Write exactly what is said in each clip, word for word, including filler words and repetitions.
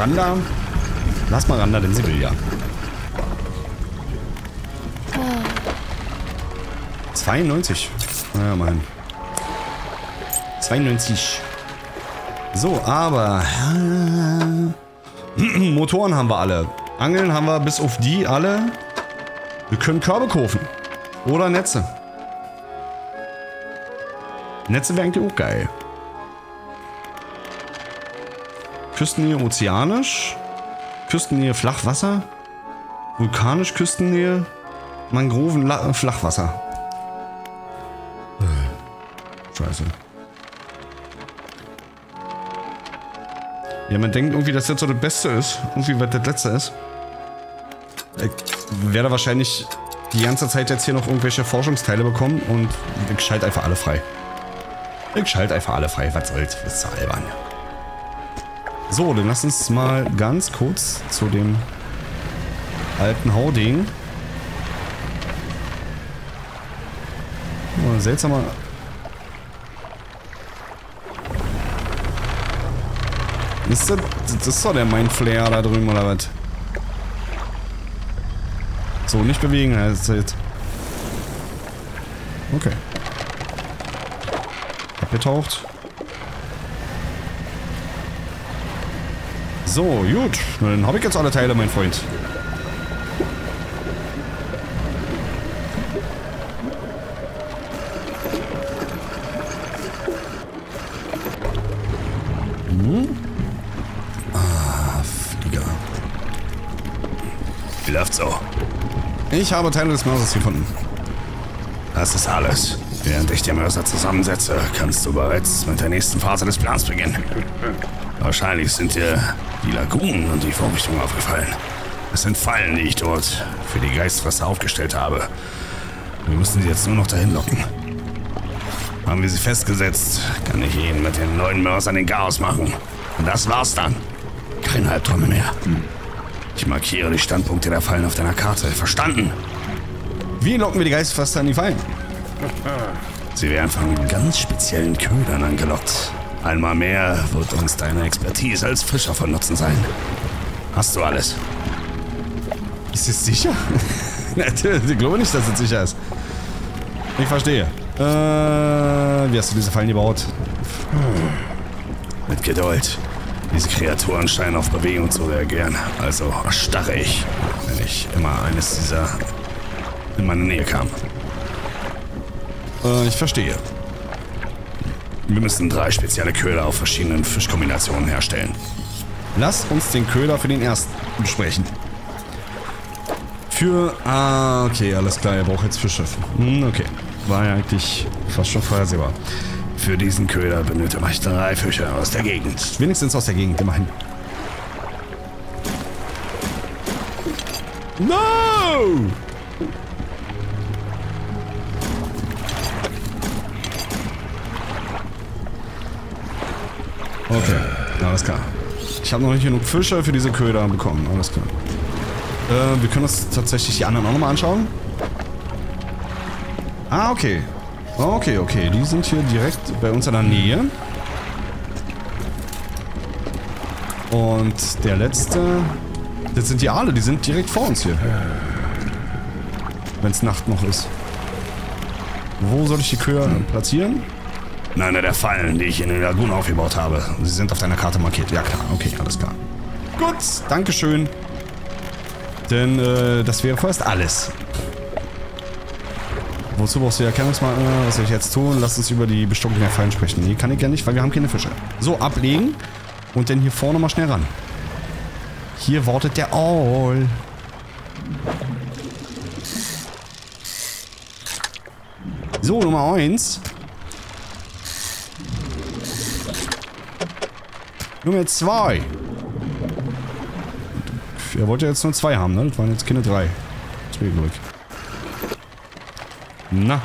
Miranda. Lass mal Randa, denn sie will ja. zweiundneunzig. Naja, mein. zweiundneunzig. So, aber... Äh, Motoren haben wir alle. Angeln haben wir bis auf die alle. Wir können Körbe kaufen. Oder Netze. Netze wären eigentlich auch geil. Küstennähe ozeanisch. Küstennähe Flachwasser. Vulkanisch Küstennähe. Mangroven La Flachwasser. Scheiße. Ja, man denkt irgendwie, dass das so das Beste ist. Irgendwie, was das Letzte ist. Ich werde wahrscheinlich die ganze Zeit jetzt hier noch irgendwelche Forschungsteile bekommen und ich schalte einfach alle frei. Ich schalte einfach alle frei. Was soll's? Das ist so albern. So, dann lass uns mal ganz kurz zu dem alten Hauding. Oh, seltsamer... Ist das, das ist doch der Mindflayer da drüben, oder was? So, nicht bewegen, also jetzt. Okay. Abgetaucht. So, gut. Dann habe ich jetzt alle Teile, mein Freund. Hm? Wie läuft's so? Ich habe Teile des Mörsers gefunden. Das ist alles. Während ich den Mörser zusammensetze, kannst du bereits mit der nächsten Phase des Plans beginnen. Wahrscheinlich sind dir die Lagunen und die Vorrichtungen aufgefallen. Es sind Fallen, die ich dort für die Geistfresser aufgestellt habe. Wir müssen sie jetzt nur noch dahin locken. Haben wir sie festgesetzt, kann ich ihnen mit den neuen Mörsern den Chaos machen. Und das war's dann. Keine Albträume mehr. Ich markiere die Standpunkte der Fallen auf deiner Karte. Verstanden? Wie locken wir die Geistfresser in die Fallen? Sie werden von ganz speziellen Ködern angelockt. Einmal mehr wird uns deine Expertise als Fischer von Nutzen sein. Hast du alles? Ist es sicher? Ich glaube nicht, dass es sicher ist. Ich verstehe. Äh, wie hast du diese Fallen gebaut? Hm. Mit Geduld. Diese Kreaturen scheinen auf Bewegung zu reagieren. Also erstarre ich, wenn ich immer eines dieser in meine Nähe kam. Äh, ich verstehe. Wir müssen drei spezielle Köder auf verschiedenen Fischkombinationen herstellen. Lass uns den Köder für den ersten besprechen. Für... Ah, okay, alles klar. Er braucht jetzt Fische. Hm, okay. War ja eigentlich fast schon vorhersehbar. Für diesen Köder benötige ich drei Fische aus der Gegend. Wenigstens aus der Gegend, immerhin. No! Okay, alles klar. Ich habe noch nicht genug Fische für diese Köder bekommen. Alles klar. Äh, wir können uns tatsächlich die anderen auch nochmal anschauen. Ah, okay. Okay, okay. Die sind hier direkt bei uns in der Nähe. Und der letzte... Das sind die Aale. Die sind direkt vor uns hier. Wenn es Nacht noch ist. Wo soll ich die Köder platzieren? In einer der Fallen, die ich in den Lagunen aufgebaut habe. Sie sind auf deiner Karte markiert. Ja klar, okay, alles klar. Gut, dankeschön. Denn äh, das wäre vorerst alles. Wozu brauchst du die Erkennungsmarken? Was soll ich jetzt tun? Lass uns über die Bestimmung der Fallen sprechen. Nee, kann ich ja nicht, weil wir haben keine Fische. So, ablegen. Und dann hier vorne mal schnell ran. Hier wartet der Aal. So, Nummer eins. Nummer zwei. Er wollte jetzt nur zwei haben, ne? Das waren jetzt keine drei. Zwei Glück. Na.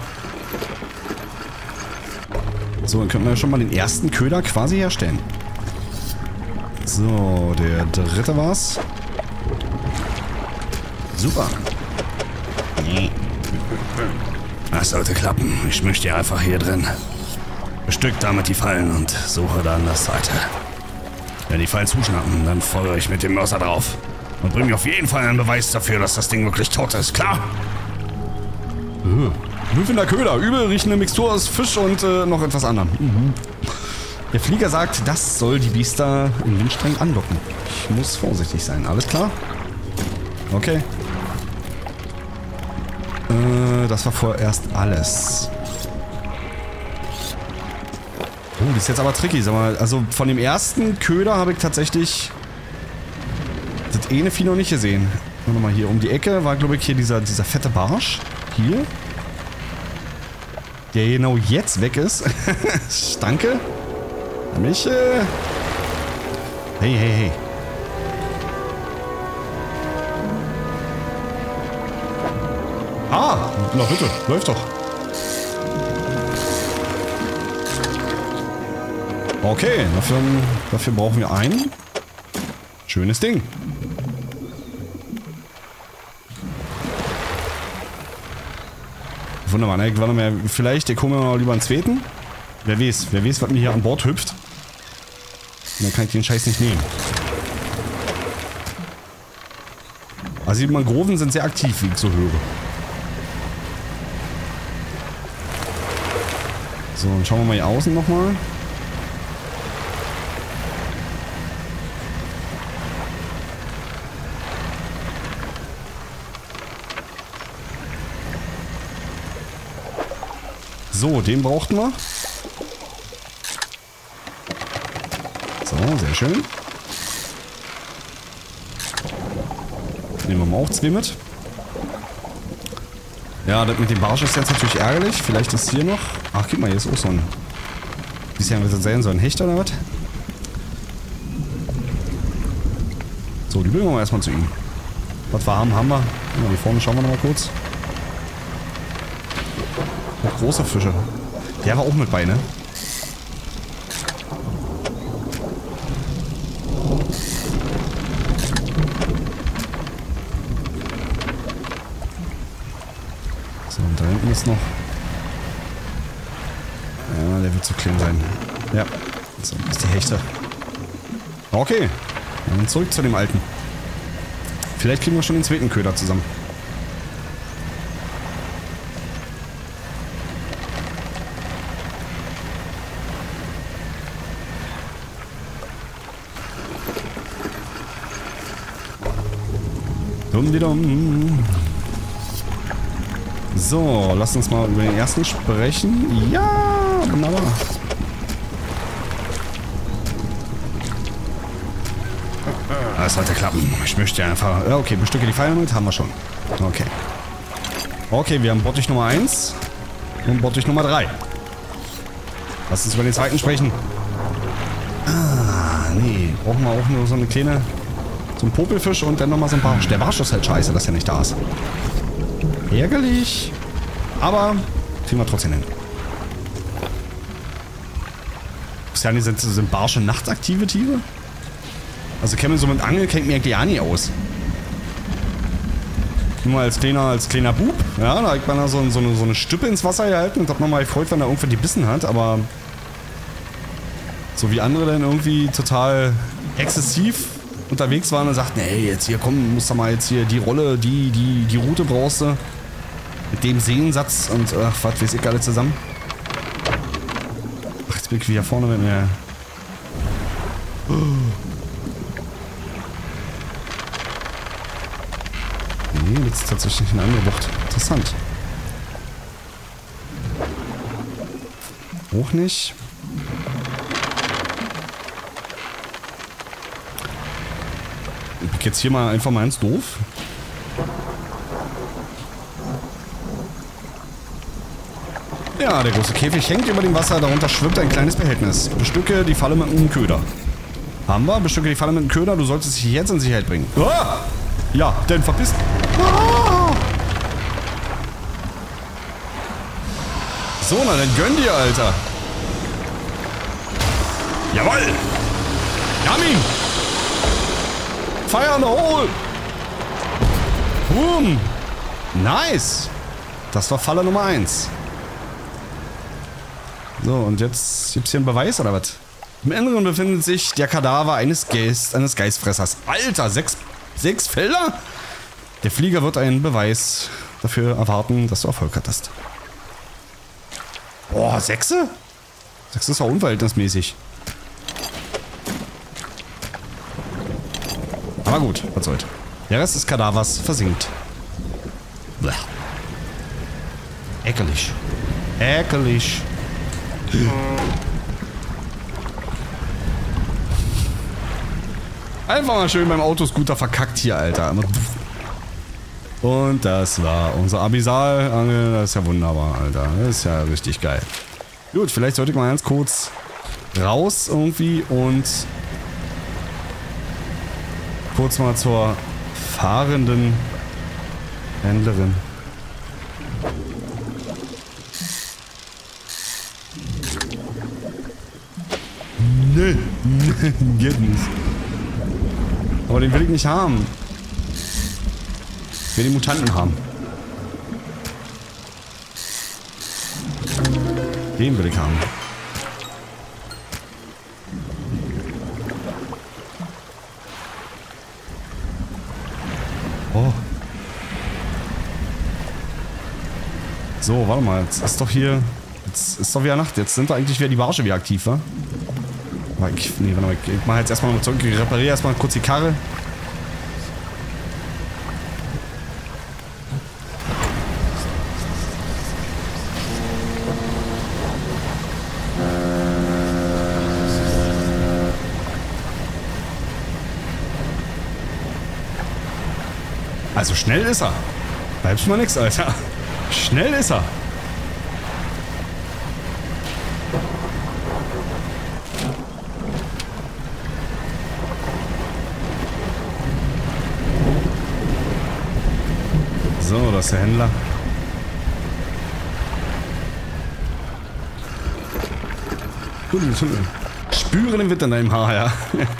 So, dann können wir ja schon mal den ersten Köder quasi herstellen. So, der dritte war's. Super. Das sollte klappen. Ich mische die einfach hier drin. Bestück damit die Fallen und suche dann das Seite. Wenn die Fallen zuschnappen, dann folge ich mit dem Mörser drauf. Und bring mir auf jeden Fall einen Beweis dafür, dass das Ding wirklich tot ist. Klar? Müffender Köder, übel riechende Mixtur aus Fisch und äh, noch etwas anderem. Mhm. Der Flieger sagt, das soll die Biester im Windstreng anlocken. Ich muss vorsichtig sein, alles klar? Okay. Äh, das war vorerst alles. Oh, das ist jetzt aber tricky, sag mal. Also von dem ersten Köder habe ich tatsächlich das eine Vieh noch nicht gesehen. Warte mal, hier um die Ecke war, glaube ich, hier dieser, dieser fette Barsch. Hier. Der genau jetzt weg ist. Danke. Mich, äh... Hey, hey, hey. Ah, na bitte, läuft doch. Okay, dafür, dafür brauchen wir ein schönes Ding. Wunderbar, ne? Warte mal, vielleicht kommen wir mal lieber einen zweiten. Wer weiß, wer weiß, was mir hier an Bord hüpft. Und dann kann ich den Scheiß nicht nehmen. Also die Mangroven sind sehr aktiv, wie ich so höre. So, dann schauen wir mal hier außen nochmal. So, den brauchten wir. So, sehr schön. Nehmen wir mal auch zwei mit. Ja, das mit dem Barsch ist jetzt natürlich ärgerlich. Vielleicht ist hier noch... Ach, guck mal, hier ist auch so ein... Wie ist ja das sein? So ein Hecht oder was? So, die bringen wir mal erstmal zu ihm. Was wir haben, haben wir. Ja, hier vorne schauen wir nochmal kurz. Auch große Fische. Der war auch mit bei, ne? So, und da hinten ist noch... Ja, der wird zu klein sein. Ja. So, das ist die Hechte. Okay. Dann zurück zu dem Alten. Vielleicht kriegen wir schon den zweiten Köder zusammen. So, lass uns mal über den ersten sprechen. Ja, wunderbar. Das sollte klappen. Ich möchte einfach... Ja, okay, bestücke die Pfeile mit, haben wir schon. Okay. Okay, wir haben Bottich Nummer eins und Bottich Nummer drei. Lass uns über den zweiten sprechen. Ah, nee. Brauchen wir auch nur so eine kleine... So ein Popelfisch und dann nochmal so ein Barsch. Der Barsch ist halt scheiße, dass er nicht da ist. Ärgerlich. Aber kriegen wir trotzdem hin. Christiane, sind, sind Barsche nachtaktive Tiere? Also kennen wir so mit Angel kennt mir eigentlich auch nicht aus. Nur mal als kleiner, als kleiner Bub. Ja, da hat man da so, so, eine, so eine Stüppe ins Wasser gehalten und hat nochmal gefreut, wenn er irgendwann die Bissen hat. Aber so wie andere dann irgendwie total exzessiv unterwegs waren und sagten, ey, jetzt hier, komm, musst du mal jetzt hier die Rolle, die, die, die Route brauchst du. Mit dem Sehensatz und, ach, was weiß ich alle zusammen. Ach, jetzt bin ich wieder vorne mit mir. Oh. Nee, das ist tatsächlich eine andere Bucht. Interessant. Auch nicht. Ich jetzt hier mal einfach mal ins Doof. Ja, der große Käfig hängt über dem Wasser, darunter schwimmt ein kleines Behältnis. Bestücke die Falle mit einem Köder. Haben wir? Bestücke die Falle mit einem Köder, du solltest dich jetzt in Sicherheit bringen. Ah! Ja, denn verpisst. Ah! So, na dann gönn dir, Alter. Jawoll! Yamin! Fire in the hole! Boom! Nice! Das war Falle Nummer eins. So, und jetzt gibt's hier einen Beweis, oder was? Im Inneren befindet sich der Kadaver eines Geist, eines Geistfressers. Alter, sechs, sechs Felder? Der Flieger wird einen Beweis dafür erwarten, dass du Erfolg hattest. Boah, Sechse? Sechse ist auch unverhältnismäßig. Aber gut, was soll's. Der Rest des Kadavers versinkt. Blech. Ekelig. Ekelig. Einfach mal schön beim Autoscooter verkackt hier, Alter. Und das war unser Abyssal-Angel. Das ist ja wunderbar, Alter. Das ist ja richtig geil. Gut, vielleicht sollte ich mal ganz kurz raus irgendwie und kurz mal zur fahrenden Händlerin. Nee, nee, geht nicht. Aber den will ich nicht haben. Ich will die Mutanten haben. Den will ich haben. Oh. So, warte mal. Jetzt ist doch hier... Jetzt ist doch wieder Nacht. Jetzt sind da eigentlich wieder die Barsche wieder aktiv, wa? Ich, nee, warte mal. Ich mach jetzt erstmal zurück. Ich repariere erstmal kurz die Karre. Also schnell ist er. Bleibst mal nix, Alter. Schnell ist er. So, das ist der Händler. Tunnel, Tunnel. Spüre den Wind in deinem Haar, ja.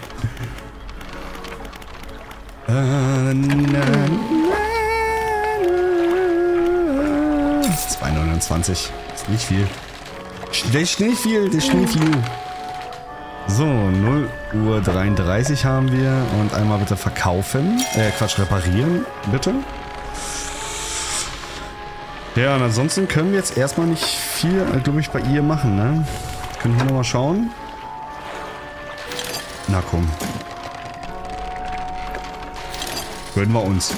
zwei neunundzwanzig. Ist nicht viel. Das ist nicht viel, das ist nicht viel. So, null Uhr dreiunddreißig haben wir. Und einmal bitte verkaufen. Äh, Quatsch, reparieren, bitte. Ja, und ansonsten können wir jetzt erstmal nicht viel, glaube ich, bei ihr machen, ne? Wir können hier nochmal schauen. Na komm. Gönnen wir uns.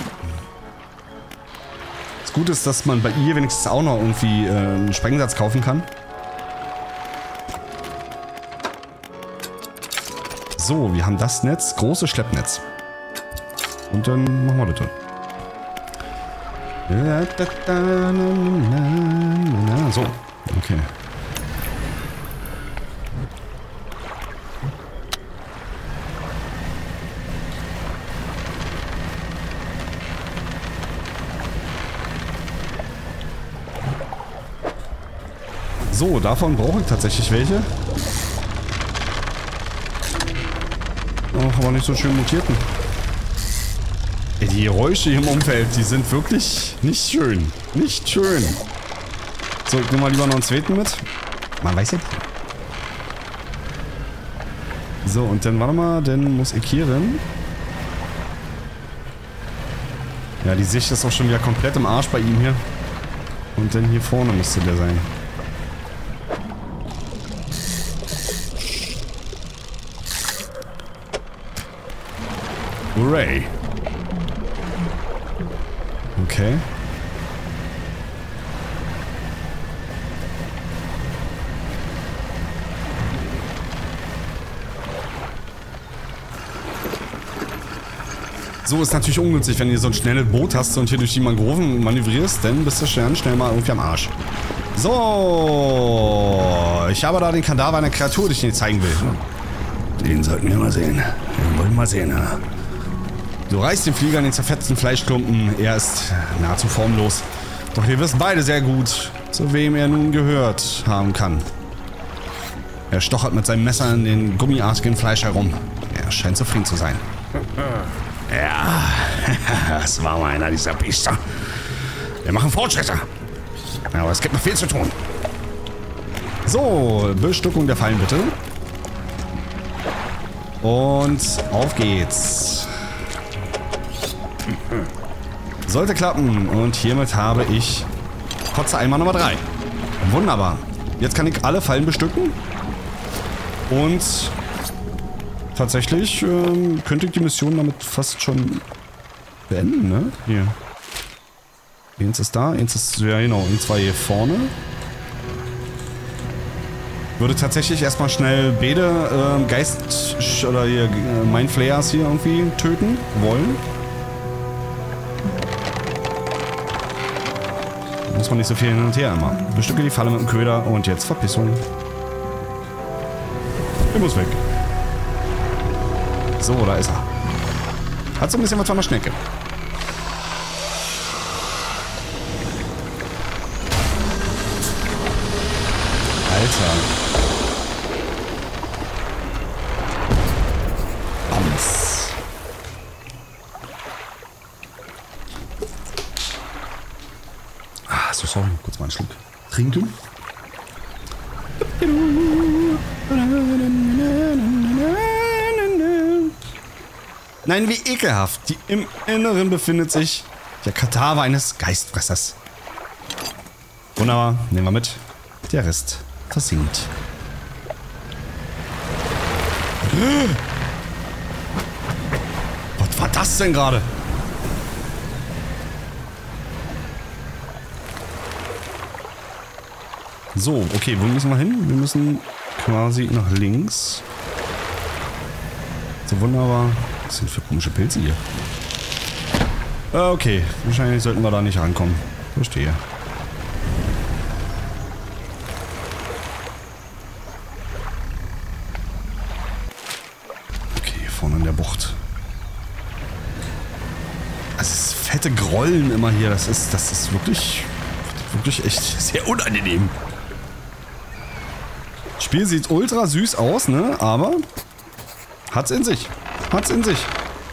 Das Gute ist, dass man bei ihr wenigstens auch noch irgendwie äh, einen Sprengsatz kaufen kann. So, wir haben das Netz, großes Schleppnetz. Und dann machen wir das dann. So, okay. So, davon brauche ich tatsächlich welche. Ach, aber nicht so schön mutierten. Ey, die Geräusche hier im Umfeld, die sind wirklich nicht schön. Nicht schön. So, ich nehme mal lieber noch einen zweiten mit. Man weiß ja. So, und dann warte mal, dann muss ich hier rein. Ja, die Sicht ist auch schon wieder komplett im Arsch bei ihm hier. Und dann hier vorne müsste der sein. Hooray. Okay. So, ist natürlich ungünstig, wenn du so ein schnelles Boot hast und hier durch die Mangroven manövrierst, dann bist du schnell, schnell mal irgendwie am Arsch. So, ich habe da den Kadaver einer Kreatur, die ich dir zeigen will. Den sollten wir mal sehen. Den wollen wir mal sehen, ja. Du reißt den Flieger in den zerfetzten Fleischklumpen. Er ist nahezu formlos. Doch wir wissen beide sehr gut, zu wem er nun gehört haben kann. Er stochert mit seinem Messer in den gummiartigen Fleisch herum. Er scheint zufrieden zu sein. Ja, das war mal einer dieser Biester. Wir machen Fortschritte. Aber es gibt noch viel zu tun. So, Bestückung der Fallen bitte. Und auf geht's. Sollte klappen. Und hiermit habe ich Kotze einmal Nummer drei. Wunderbar. Jetzt kann ich alle Fallen bestücken. Und tatsächlich ähm, könnte ich die Mission damit fast schon beenden, ne? Hier. Eins ist da, eins ist, ja genau, und zwei hier vorne. Würde tatsächlich erstmal schnell beide äh, Geist- oder hier äh, Mindflayers hier irgendwie töten wollen. Muss man nicht so viel hin und her immer. Bestücke die Falle mit dem Köder und jetzt Verpissung. Er muss weg. So, da ist er. Hat so ein bisschen was von der Schnecke. Alter. Bams. Ah, so sorry. Kurz mal einen Schluck trinken. Nein, wie ekelhaft. Die im Inneren befindet sich der Kadaver eines Geistfressers. Wunderbar. Nehmen wir mit. Der Rest versinkt. Was war das denn gerade? So, okay, wo müssen wir hin? Wir müssen quasi nach links. So, wunderbar. Was sind für komische Pilze hier? Okay, wahrscheinlich sollten wir da nicht rankommen. Verstehe. Okay, vorne in der Bucht. Also es ist fette Grollen immer hier. Das ist, das ist wirklich, wirklich echt sehr unangenehm. Das Spiel sieht ultra süß aus, ne? Aber hat's in sich. Hat's in sich.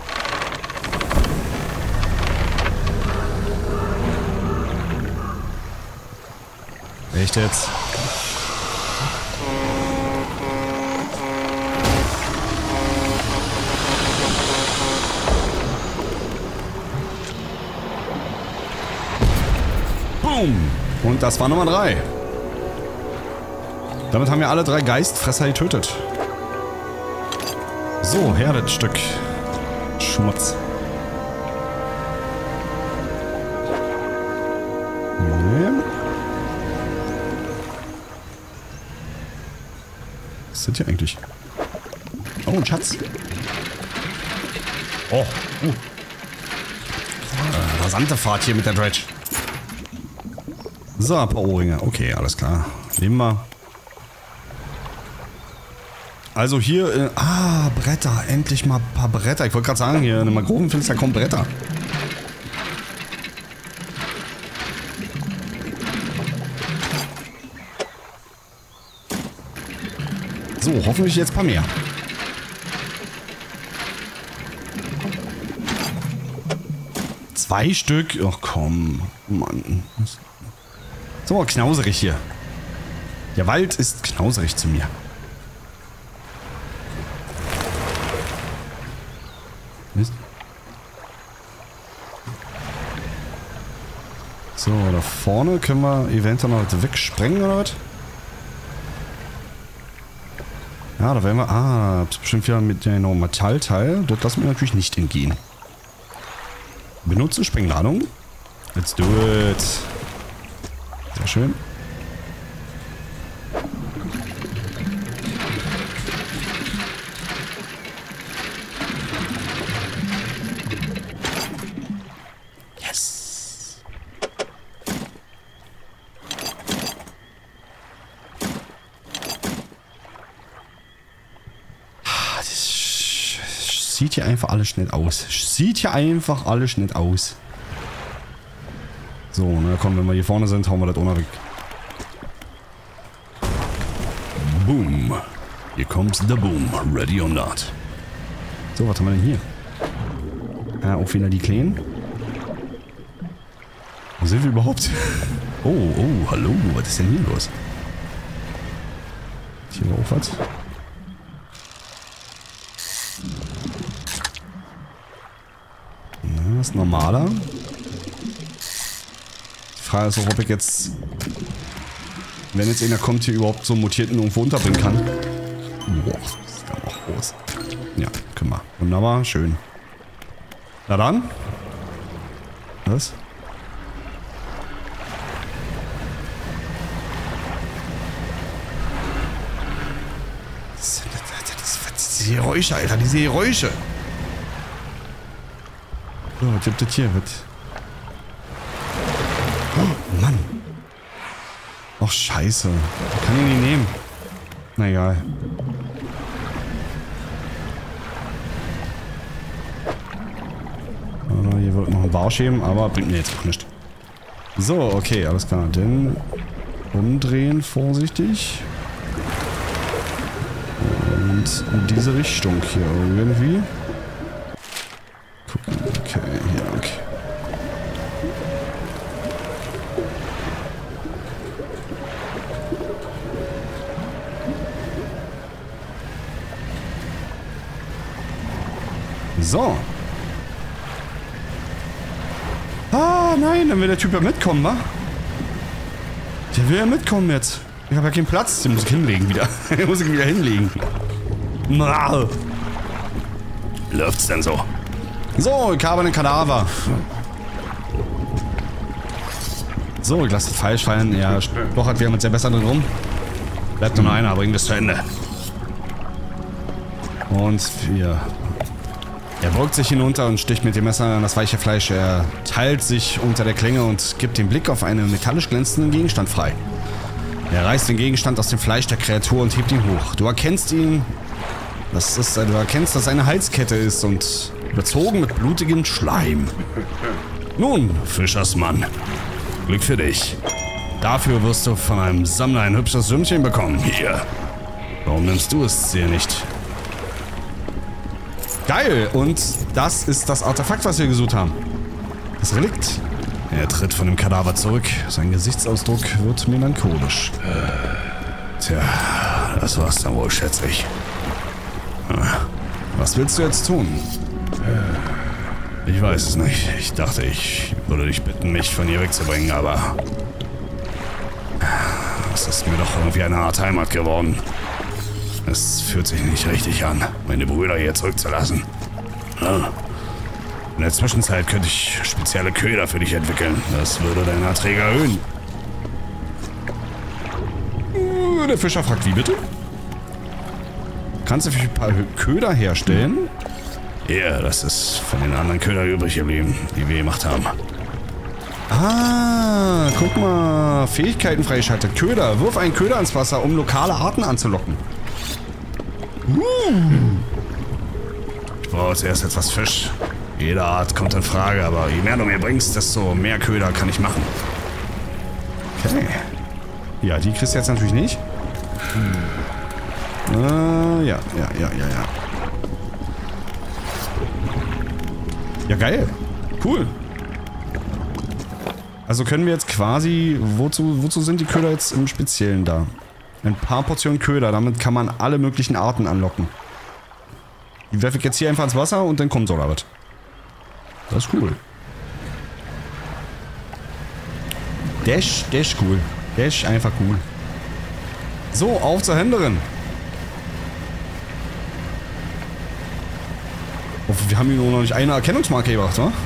Echt jetzt? Boom! Und das war Nummer drei. Damit haben wir alle drei Geistfresser getötet. So, her das Stück Schmutz. Nee. Was sind hier eigentlich? Oh, ein Schatz. Oh, uh. Äh, rasante Fahrt hier mit der Dredge. So, ein paar Ohrringe. Okay, alles klar. Nehmen wir. Also hier, äh, ah, Bretter. Endlich mal ein paar Bretter. Ich wollte gerade sagen, hier in einem Mangrovenfenster kommen Bretter. So, hoffentlich jetzt ein paar mehr. Zwei Stück? Ach komm, Mann. So, knauserig hier. Der Wald ist knauserig zu mir. Mist. So, da vorne können wir eventuell noch wegsprengen oder was? Ja, da werden wir... Ah, das ist bestimmt wieder mit der neuen Metallteil. Das lassen wir natürlich nicht entgehen. Benutze Sprengladung. Let's do it. Sehr schön. Yes. Das sieht hier einfach alles nicht aus. Sieht hier einfach alles nicht aus. So, na komm, wenn wir hier vorne sind, hauen wir das ohne weg. Boom. Hier kommt der Boom. Ready or not. So, was haben wir denn hier? Ja, auch wieder die Kleinen. Wo sind wir überhaupt? Oh, oh, hallo. Was ist denn hier los? Hier war auch was. Das ist normaler. Die Frage ist auch, ob ich jetzt, wenn jetzt einer kommt, hier überhaupt so einen Mutierten irgendwo unterbringen kann. Boah, das ist ja noch groß. Ja, können wir. Wunderbar, schön. Na dann. Was? Das, das, das, diese Geräusche, Alter, diese Geräusche. So, was gibt das hier? Was? Oh, Mann. Ach, scheiße. Ich kann ihn nicht nehmen. Na egal. Oh, hier wird noch ein Barsch heben, aber bringt mir jetzt auch nichts. So, okay, alles klar. Dann umdrehen, vorsichtig. Und in diese Richtung hier irgendwie. Gucken, okay, hier, okay. So. Ah, nein, dann will der Typ ja mitkommen, wa? Der will ja mitkommen jetzt. Ich habe ja keinen Platz. Den muss ich hinlegen wieder. Den muss ich wieder hinlegen. Mal. Läuft's denn so? So, ich habe einen Kadaver. So, ich lasse das falsch fallen. Ja, doch hat wir mit sehr besser drin rum. Bleibt nur noch einer, bring das zu Ende. Und vier. Er beugt sich hinunter und sticht mit dem Messer an das weiche Fleisch. Er teilt sich unter der Klinge und gibt den Blick auf einen metallisch glänzenden Gegenstand frei. Er reißt den Gegenstand aus dem Fleisch der Kreatur und hebt ihn hoch. Du erkennst ihn. Das ist, du erkennst, dass es eine Halskette ist und überzogen mit blutigem Schleim. Nun, Fischersmann, Glück für dich. Dafür wirst du von einem Sammler ein hübsches Sümmchen bekommen. Hier. Warum nimmst du es dir nicht? Geil! Und das ist das Artefakt, was wir gesucht haben. Das Relikt. Er tritt von dem Kadaver zurück. Sein Gesichtsausdruck wird melancholisch. Tja, das war's dann wohl, schätze ich. Was willst du jetzt tun? Ich weiß es nicht. Ich dachte, ich würde dich bitten, mich von hier wegzubringen, aber... es ist mir doch irgendwie eine Art Heimat geworden. Es fühlt sich nicht richtig an, meine Brüder hier zurückzulassen. In der Zwischenzeit könnte ich spezielle Köder für dich entwickeln. Das würde deine Erträge erhöhen. Der Fischer fragt, wie bitte? Kannst du für ein paar Köder herstellen? Ja, das ist von den anderen Ködern übrig geblieben, die wir gemacht haben. Ah, guck mal. Fähigkeiten freischaltet. Köder. Wirf einen Köder ins Wasser, um lokale Arten anzulocken. Uh. Ich brauche zuerst etwas Fisch. Jede Art kommt in Frage, aber je mehr du mir bringst, desto mehr Köder kann ich machen. Okay. Ja, die kriegst du jetzt natürlich nicht. Hm. Äh, ja, ja, ja, ja, ja. Ja, geil. Cool. Also können wir jetzt quasi... Wozu, wozu sind die Köder jetzt im Speziellen da? Ein paar Portionen Köder. Damit kann man alle möglichen Arten anlocken. Die werfe ich jetzt hier einfach ins Wasser und dann kommt so oder was. Das ist cool. Dash, Dash cool. Dash einfach cool. So, auf zur Händlerin. Oh, wir haben hier nur noch nicht eine Erkennungsmarke gebracht, wa?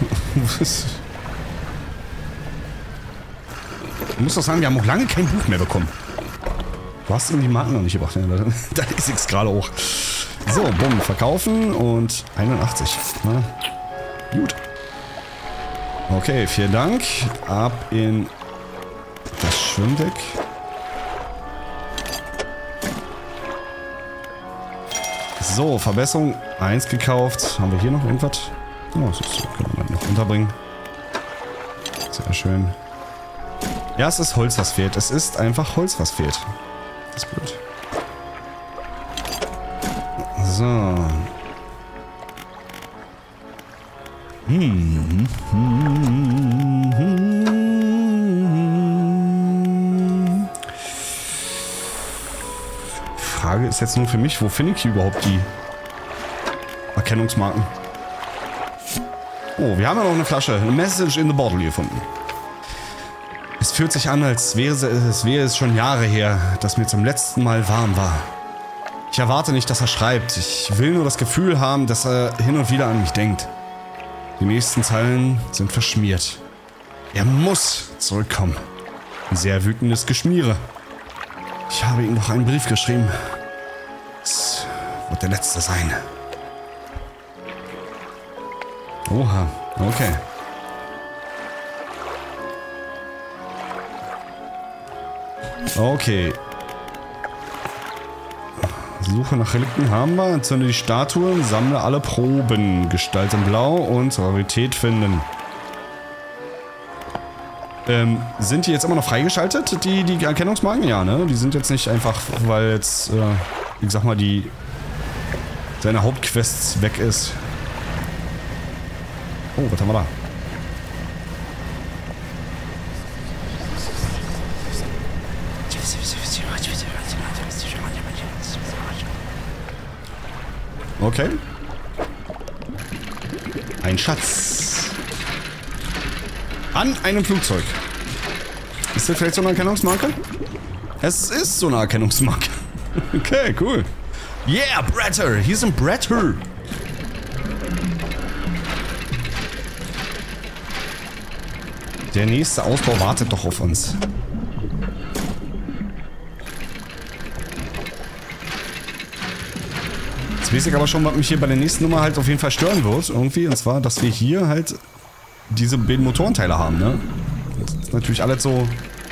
Ich muss doch sagen, wir haben auch lange kein Buch mehr bekommen. Du hast irgendwie die Marken noch nicht gebracht. Ja, da ist es gerade auch. So, bumm, verkaufen und einundachtzig. Na, gut. Okay, vielen Dank. Ab in das Schwimmdeck. So, Verbesserung eins gekauft. Haben wir hier noch irgendwas? Oh, das ist, können wir noch unterbringen. Sehr schön. Ja, es ist Holz, was fehlt. Es ist einfach Holz, was fehlt. Das ist blöd. So. Hm. Frage ist jetzt nur für mich, wo finde ich hier überhaupt die Erkennungsmarken? Oh, wir haben ja noch eine Flasche. Eine Message in the Bottle gefunden. Es fühlt sich an, als wäre es, es wäre es schon Jahre her, dass mir zum letzten Mal warm war. Ich erwarte nicht, dass er schreibt. Ich will nur das Gefühl haben, dass er hin und wieder an mich denkt. Die nächsten Zeilen sind verschmiert. Er muss zurückkommen. Ein sehr wütendes Geschmiere. Ich habe ihm noch einen Brief geschrieben. Es wird der letzte sein. Oha, okay. Okay. Suche nach Relikten haben wir. Entzünde die Statue, sammle alle Proben. Gestalt in Blau und Rarität finden. Ähm, sind die jetzt immer noch freigeschaltet, die, die Erkennungsmarken? Ja, ne? Die sind jetzt nicht einfach, weil jetzt, äh, ich sag mal, die seine Hauptquest weg ist. Oh, was haben wir da? Okay. Ein Schatz. An einem Flugzeug. Ist das vielleicht so eine Erkennungsmarke? Es ist so eine Erkennungsmarke. Okay, cool. Yeah, Bretter. Hier ist ein Bretter. Der nächste Ausbau wartet doch auf uns. Jetzt weiß ich aber schon, was mich hier bei der nächsten Nummer halt auf jeden Fall stören wird. Irgendwie. Und zwar, dass wir hier halt diese beiden Motorenteile haben, ne? Das ist natürlich alles so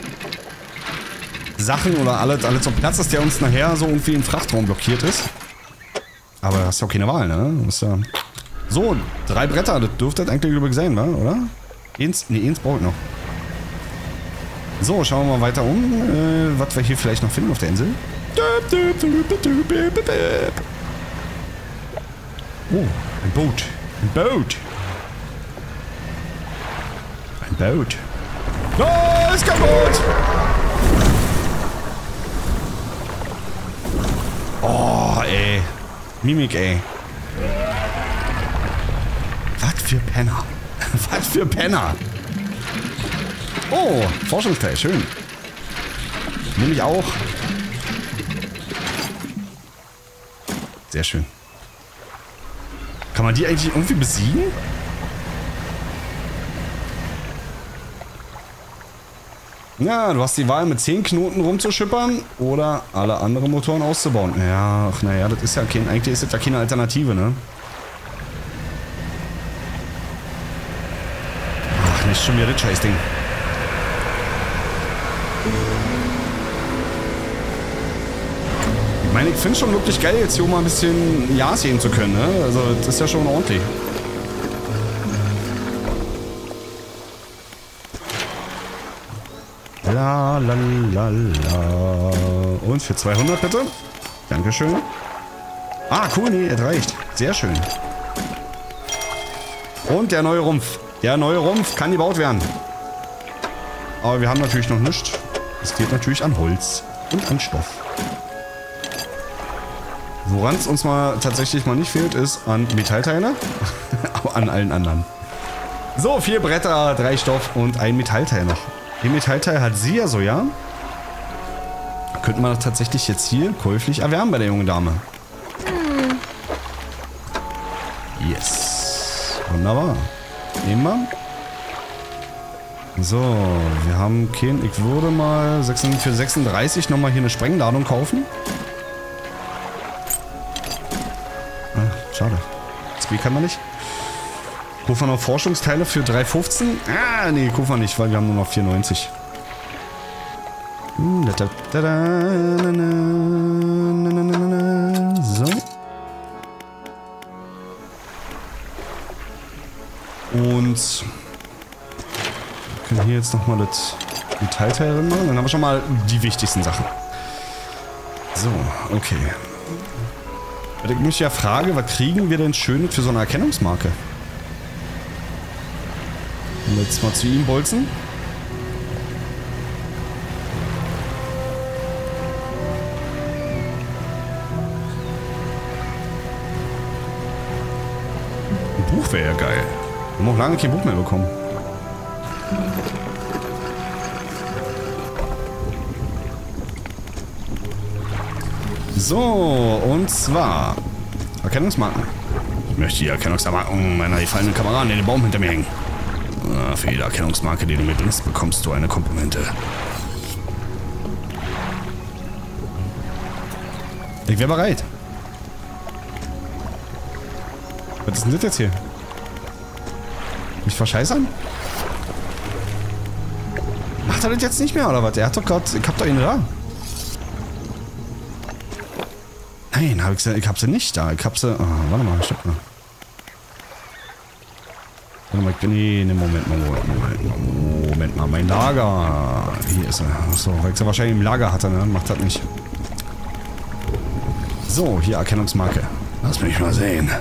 Sachen oder alles, alles so Platz ist, der uns nachher so irgendwie im Frachtraum blockiert ist. Aber du hast ja auch keine Wahl, ne? Du musst ja so, drei Bretter, das dürfte das eigentlich übrigens sein, wa? Oder? Eins, nee, eins braucht noch. So, schauen wir mal weiter um, äh, was wir hier vielleicht noch finden auf der Insel. Oh, ein Boot. Ein Boot. Ein Boot. Oh, ist kaputt! Oh, ey. Mimik, ey. Was für Penner. Was für Penner. Oh, Forschungsteil, schön. Nehme ich auch. Sehr schön. Kann man die eigentlich irgendwie besiegen? Ja, du hast die Wahl, mit zehn Knoten rumzuschippern oder alle anderen Motoren auszubauen. Ja, ach naja, das ist ja kein, eigentlich ist das ja keine Alternative, ne? Ach, nicht schon wieder das Scheißding. Ich meine, ich finde es schon wirklich geil, jetzt hier mal ein bisschen Ja sehen zu können, ne? Also, das ist ja schon ordentlich. La la la la. Und für zweihundert bitte. Dankeschön. Ah, cool, nee, es reicht. Sehr schön. Und der neue Rumpf. Der neue Rumpf kann gebaut werden. Aber wir haben natürlich noch nichts. Es geht natürlich an Holz und an Stoff. Woran es uns mal tatsächlich mal nicht fehlt, ist an Metallteile. Aber an allen anderen. So, vier Bretter, drei Stoff und ein Metallteil noch. Den Metallteil hat sie ja so, ja? Könnten wir tatsächlich jetzt hier käuflich erwärmen bei der jungen Dame. Yes. Wunderbar. Nehmen wir. So, wir haben kein... Ich würde mal für sechsunddreißig nochmal hier eine Sprengladung kaufen. Ah, schade. Das Spiel kann man nicht. Rufen wir noch Forschungsteile für drei fünfzehn? Ah, nee, gucken wir nicht, weil wir haben nur noch vier neunzig. So. Und wir können hier jetzt nochmal das Metallteil drin machen. Dann haben wir schon mal die wichtigsten Sachen. So, okay. Ich mich ja frage, was kriegen wir denn Schönes für so eine Erkennungsmarke? Jetzt mal zu ihm bolzen. Ein Buch wäre ja geil. Wir haben auch lange kein Buch mehr bekommen. So, und zwar Erkennungsmarken. Ich möchte die Erkennungsmarken meiner gefallenen Kameraden in den Baum hinter mir hängen. Für jede Erkennungsmarke, die du mir bringst, bekommst du eine Komplimente. Ich wäre bereit. Was ist denn das jetzt hier? Mich verscheißern? Macht er das jetzt nicht mehr, oder was? Er hat doch gerade... Ich hab doch ihn da. Nein, hab ich, sie, ich hab sie nicht da. Ich hab sie... Oh, warte mal, stopp mal. Warte mal, ich bin... Nee, ne, Moment mal, Moment, Moment, Moment mal. Mein Lager. Hier ist er. Achso, weil ich sie wahrscheinlich im Lager hatte, ne? Macht das nicht. So, hier Erkennungsmarke. Lass mich mal sehen.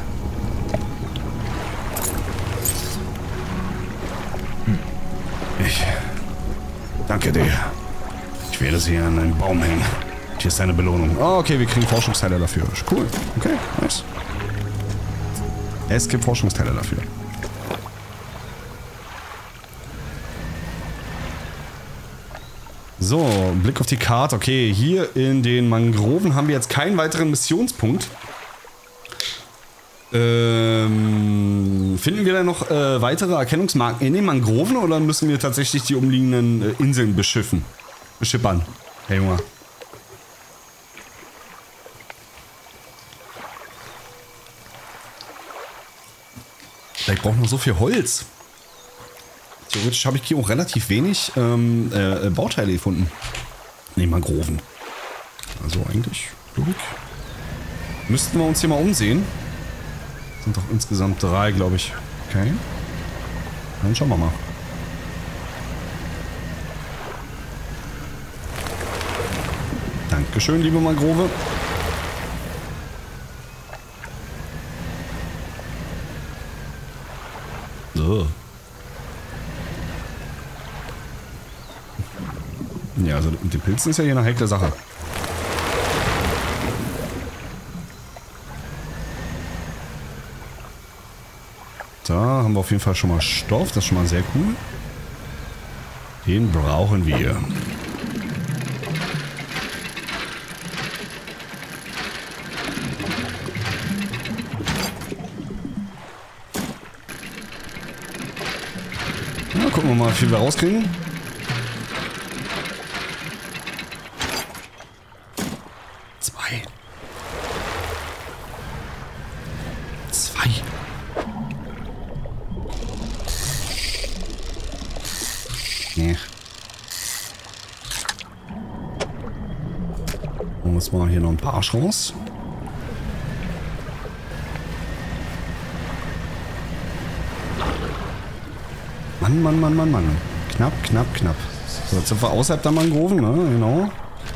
Ich danke dir. Ich werde sie an einen Baum hängen. Hier ist deine Belohnung. Oh, okay, wir kriegen Forschungsteile dafür. Cool. Okay, nice. Es gibt Forschungsteile dafür. So, Blick auf die Karte. Okay, hier in den Mangroven haben wir jetzt keinen weiteren Missionspunkt. Ähm, finden wir da noch äh, weitere Erkennungsmarken in den Mangroven oder müssen wir tatsächlich die umliegenden äh, Inseln beschiffen? Beschippern. Hey Junge. Ich brauche noch so viel Holz. Theoretisch habe ich hier auch relativ wenig ähm, äh, Bauteile gefunden. In den Mangroven. Also eigentlich, glaube ich. Müssten wir uns hier mal umsehen. Sind doch insgesamt drei, glaube ich. Okay. Dann schauen wir mal. Dankeschön, liebe Mangrove. So. Ja, also mit den Pilzen ist ja hier eine heikle Sache. Da haben wir auf jeden Fall schon mal Stoff. Das ist schon mal sehr cool. Den brauchen wir. Na, gucken wir mal, wie viel wir rauskriegen. Zwei. Zwei. Nee. Holen wir uns mal hier noch ein paar Arsch raus. Mann, Mann, Mann, Mann, Mann. Knapp, knapp, knapp. So, jetzt sind wir außerhalb der Mangroven, ne? Genau.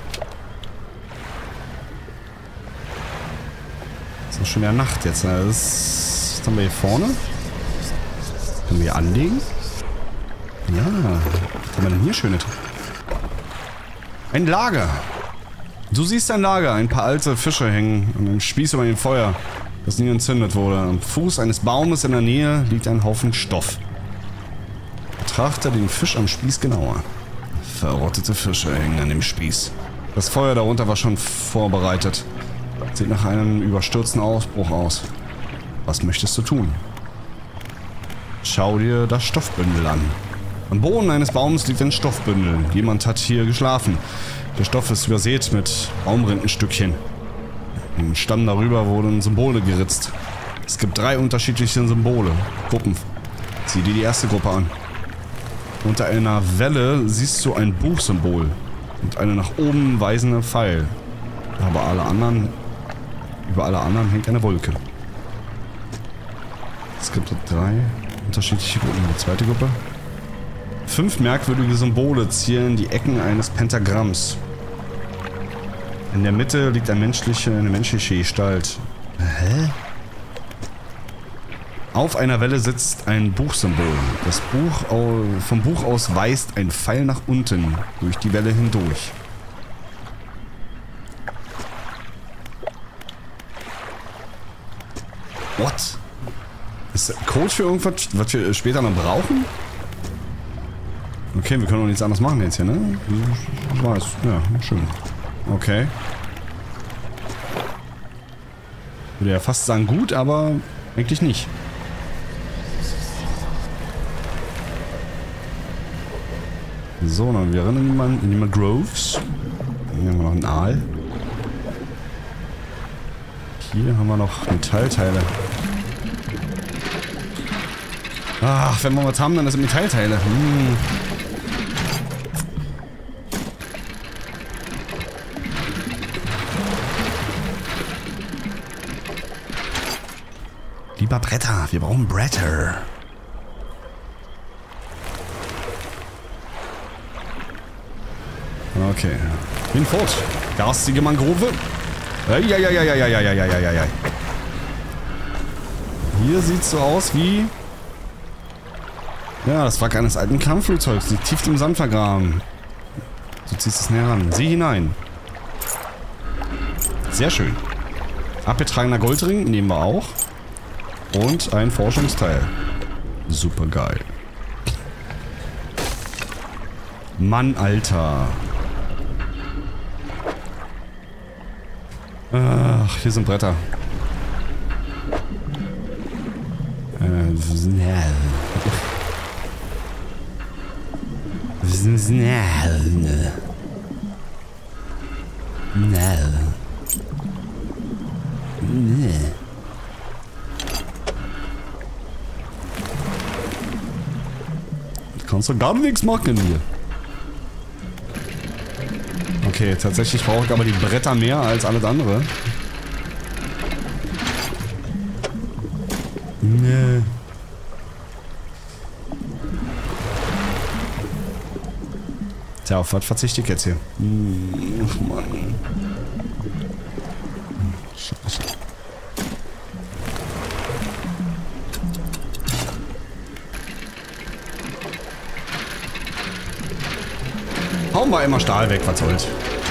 Es ist schon der Nacht jetzt. Ne? Das, was haben wir hier vorne? Können wir hier anlegen? Ja. Was haben wir denn hier Schönes? Ein Lager. Du siehst ein Lager. Ein paar alte Fische hängen an einem Spieß über dem Feuer, das nie entzündet wurde. Am Fuß eines Baumes in der Nähe liegt ein Haufen Stoff. Betrachte den Fisch am Spieß genauer. Verrottete Fische hängen an dem Spieß. Das Feuer darunter war schon vorbereitet. Sieht nach einem überstürzten Ausbruch aus. Was möchtest du tun? Schau dir das Stoffbündel an. Am Boden eines Baums liegt ein Stoffbündel. Jemand hat hier geschlafen. Der Stoff ist übersät mit Baumrindenstückchen. Im Stamm darüber wurden Symbole geritzt. Es gibt drei unterschiedliche Symbole. Gruppen. Sieh dir die erste Gruppe an. Unter einer Welle siehst du ein Buchsymbol und eine nach oben weisende Pfeil. Aber alle anderen, über alle anderen hängt eine Wolke. Es gibt drei unterschiedliche Gruppen. Die zweite Gruppe. Fünf merkwürdige Symbole zielen die Ecken eines Pentagramms. In der Mitte liegt ein menschliche, eine menschliche Gestalt. Hä? Auf einer Welle sitzt ein Buchsymbol. Das Buch, vom Buch aus weist ein Pfeil nach unten durch die Welle hindurch. What? Ist Code für irgendwas, was wir später noch brauchen? Okay, wir können auch nichts anderes machen jetzt hier, ne? Ich weiß. Ja, schön. Okay. Würde ja fast sagen gut, aber eigentlich nicht. So, dann wir rennen in die Groves. Hier haben wir noch einen Aal. Hier haben wir noch Metallteile. Ach, wenn wir was haben, dann das sind Metallteile. Hm. Lieber Bretter, wir brauchen Bretter. Okay. Hinfort. Garstige Mangrove. Eieieiei. Hier sieht es so aus wie... Ja, das Wrack eines alten Kampfflugzeugs. Liegt tief im Sand vergraben. So ziehst du es näher ran. Sieh hinein. Sehr schön. Abgetragener Goldring nehmen wir auch. Und ein Forschungsteil. Super geil. Mann, Alter. Ach, hier sind Bretter. Äh, schnell. Schnell. Schnell. Du kannst doch gar nichts machen hier. Okay, tatsächlich brauche ich aber die Bretter mehr als alles andere. Nee. Tja, auf was verzichte ich jetzt hier? Hm, ach Mann. Scheiße. Hauen wir immer Stahl weg, was soll's.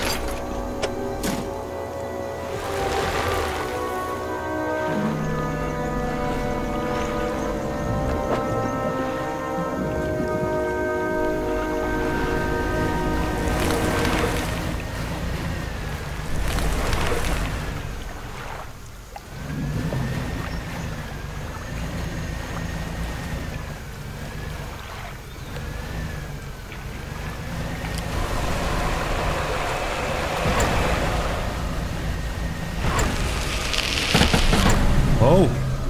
Oh.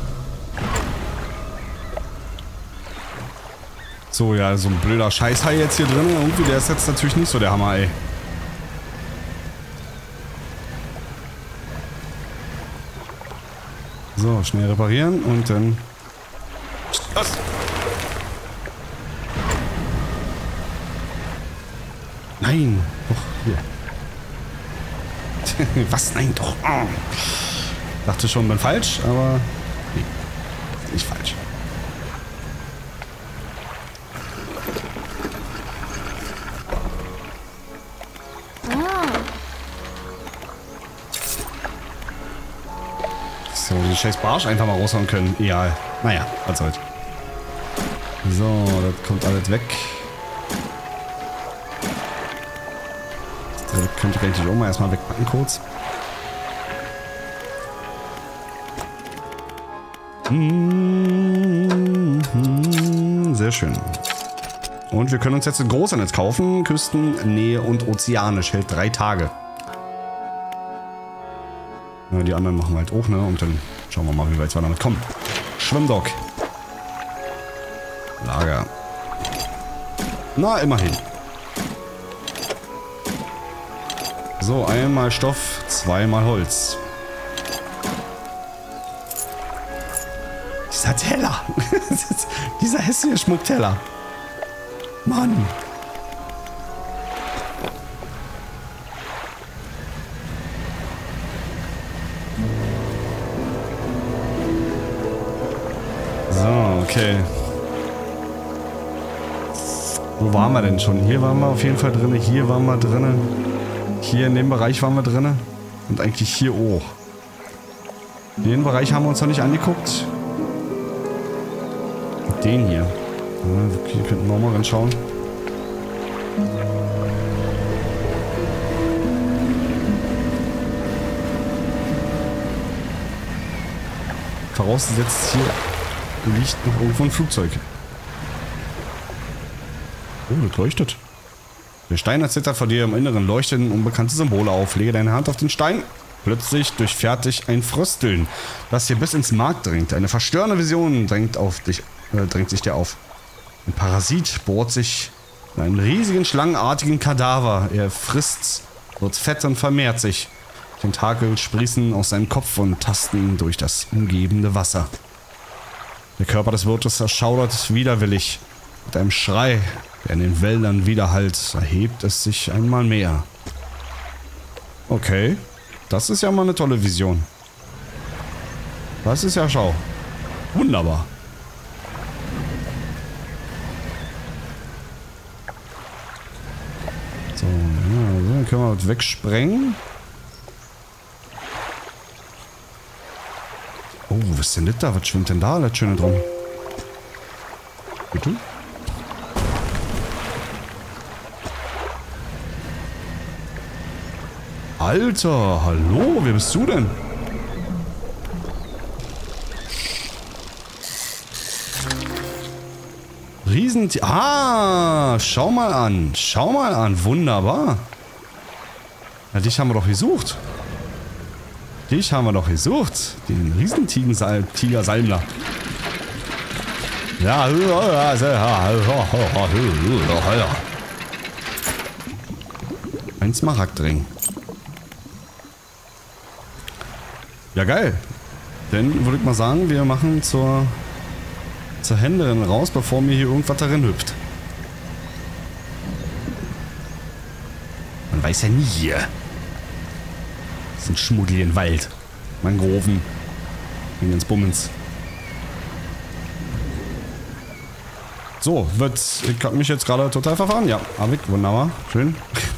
So, ja, so ein blöder Scheißhai jetzt hier drin. Irgendwie, der ist jetzt natürlich nicht so der Hammer, ey. So, schnell reparieren und dann... Was? Nein, doch, hier. Was? Nein, doch. Oh. Dachte schon, bin falsch, aber nee, nicht falsch. So, den scheiß Barsch einfach mal raushauen können. Egal. Naja, was soll's. So, das kommt alles weg. Das könnte ich eigentlich auch mal erstmal wegpacken kurz. Sehr schön. Und wir können uns jetzt ein Großernetz kaufen. Küstennähe und ozeanisch. Hält drei Tage. Ja, die anderen machen wir halt auch, ne? Und dann schauen wir mal, wie weit wir damit kommen. Schwimmdock. Lager. Na, immerhin. So, einmal Stoff, zweimal Holz. Dieser Teller. Dieser hässliche Schmuckteller. Mann. So, okay. Wo waren wir denn schon? Hier waren wir auf jeden Fall drin. Hier waren wir drin. Hier in dem Bereich waren wir drin. Und eigentlich hier auch. Den Bereich haben wir uns noch nicht angeguckt. Den hier. Ja, okay, wir könnten nochmal reinschauen. Vorausgesetzt, hier liegt noch irgendwo ein Flugzeug. Oh, das leuchtet. Der Stein erzittert vor dir im Inneren, leuchten unbekannte Symbole auf. Lege deine Hand auf den Stein. Plötzlich durchfährt dich ein Frösteln, das dir bis ins Mark dringt. Eine verstörende Vision drängt, auf dich, äh, drängt sich dir auf. Ein Parasit bohrt sich in einen riesigen, schlangenartigen Kadaver. Er frisst, wird fett und vermehrt sich. Tentakel sprießen aus seinem Kopf und tasten ihn durch das umgebende Wasser. Der Körper des Wirtes erschaudert widerwillig. Mit einem Schrei, der in den Wäldern widerhallt, erhebt es sich einmal mehr. Okay, das ist ja mal eine tolle Vision. Das ist ja schau. Wunderbar. So, ja, dann können wir das wegsprengen. Oh, was ist denn das da? Was schwimmt denn da das Schöne drum? Bitte? Alter, hallo, wer bist du denn? Riesentier. Ah, schau mal an. Schau mal an. Wunderbar. Ja, dich haben wir doch gesucht. Dich haben wir doch gesucht. Den Riesentiger Salmler. Ja, ein Smaragdring. Ja, geil. Dann würde ich mal sagen, wir machen zur, zur Händlerin raus, bevor mir hier irgendwas darin hüpft. Man weiß ja nie hier. Das ist ein Schmuggel in den Wald. Mangroven. Wegen ins Bummens. So, wird. Ich hab mich jetzt gerade total verfahren. Ja, hab ich. Wunderbar. Schön.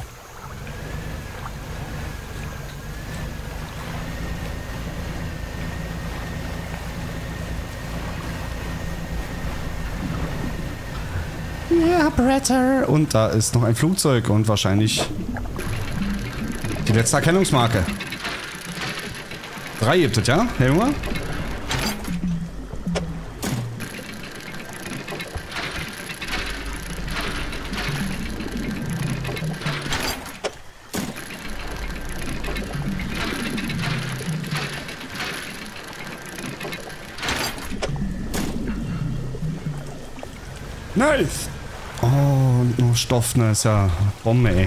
Ja, Bretter. Und da ist noch ein Flugzeug und wahrscheinlich die letzte Erkennungsmarke. Drei gibt es, ja? Herr Junge? Nice! Oh, und noch Stoff, ne? Ist ja Bombe, ey.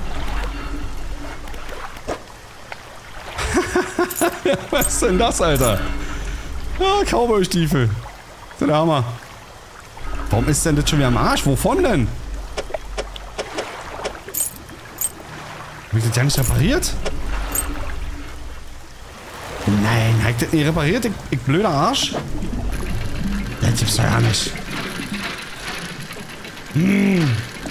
Was ist denn das, Alter? Ah, Cowboy-Stiefel. Das ist der Hammer. Warum ist denn das schon wieder am Arsch? Wovon denn? Hab ich das ja nicht repariert? Nein, hab ich das nicht repariert? Ich, ich blöder Arsch? Das gibt's doch ja nicht. Hm.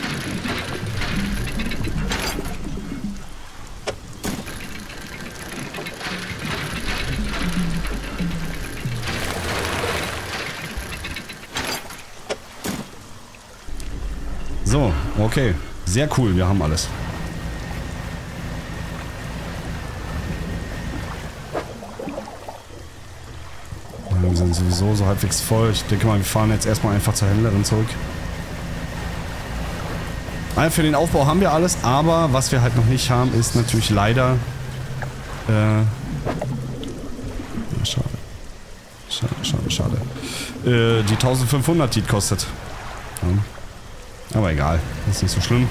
So, okay. Sehr cool, wir haben alles. Wir sind sowieso so halbwegs voll. Ich denke mal, wir fahren jetzt erstmal einfach zur Händlerin zurück. Also für den Aufbau haben wir alles, aber was wir halt noch nicht haben, ist natürlich leider... Äh, schade. Schade, schade, schade. Äh, die eintausendfünfhundert, die es kostet. Ja. Aber egal, ist nicht so schlimm.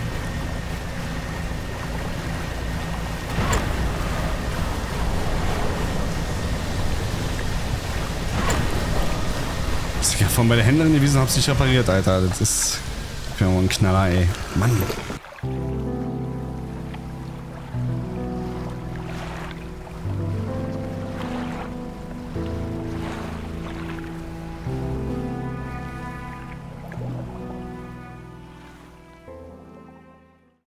Was ich ja von bei der Händlerin gewesen habe, sich repariert, Alter. Das ist... Ich bin ja mal ein Knaller, ey. Mann.